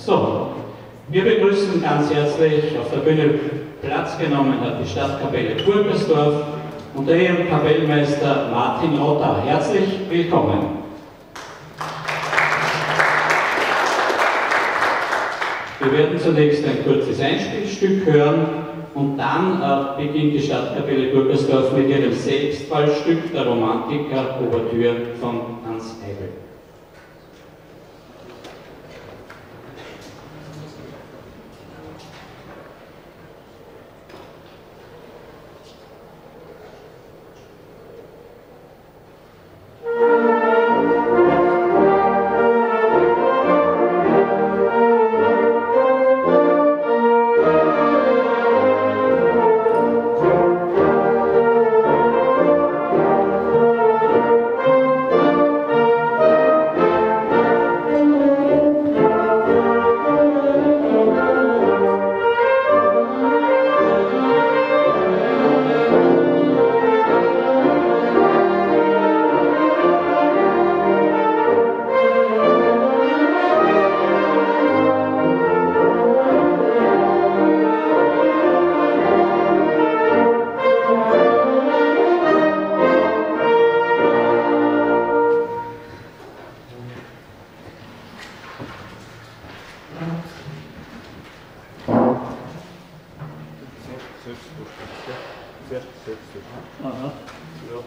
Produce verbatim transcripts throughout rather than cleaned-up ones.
So, wir begrüßen ganz herzlich, auf der Bühne Platz genommen hat die Stadtkapelle Burgersdorf unter ihrem Kapellmeister Martin Rotter. Herzlich willkommen. Wir werden zunächst ein kurzes Einspielstück hören und dann äh, beginnt die Stadtkapelle Burgersdorf mit ihrem Selbstwahlstück, der Romantiker Ouvertüre von Hans Heibel. Aha. Ja.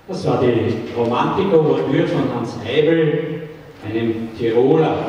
Das war die Romantik-Ouvertüre von Hans Eibel, einem Tiroler.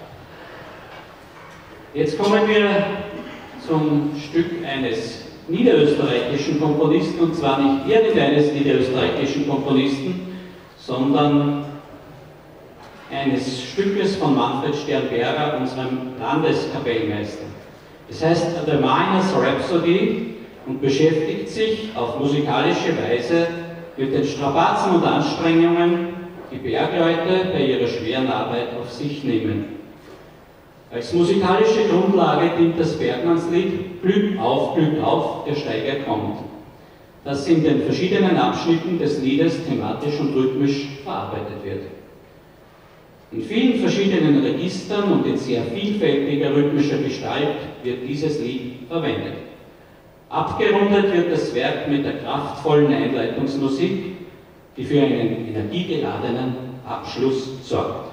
Jetzt kommen wir zum Stück eines niederösterreichischen Komponisten, und zwar nicht irgendeines niederösterreichischen Komponisten, sondern eines Stückes von Manfred Sternberger, unserem Landeskapellmeister. Es heißt The Miner's Rhapsody und beschäftigt sich auf musikalische Weise mit den Strapazen und Anstrengungen, die Bergleute bei ihrer schweren Arbeit auf sich nehmen. Als musikalische Grundlage dient das Bergmannslied Glück auf, Glück auf, der Steiger kommt, das in den verschiedenen Abschnitten des Liedes thematisch und rhythmisch verarbeitet wird. In vielen verschiedenen Registern und in sehr vielfältiger rhythmischer Gestalt wird dieses Lied verwendet. Abgerundet wird das Werk mit der kraftvollen Einleitungsmusik, die für einen energiegeladenen Abschluss sorgt.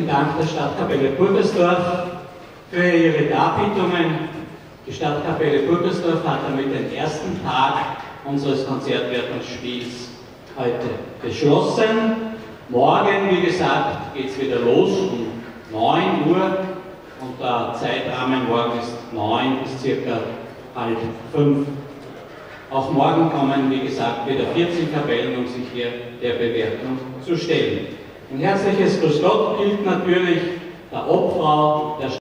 herzlichen Dank der Stadtkapelle Burgersdorf für ihre Darbietungen. Die Stadtkapelle Burgersdorf hat damit den ersten Tag unseres Konzertwertungsspiels heute beschlossen. Morgen, wie gesagt, geht es wieder los um neun Uhr und der Zeitrahmen morgen ist neun bis circa halb fünf. Auch morgen kommen, wie gesagt, wieder vierzehn Kapellen, um sich hier der Bewertung zu stellen. Ein herzliches Grüß Gott gilt natürlich der Obfrau der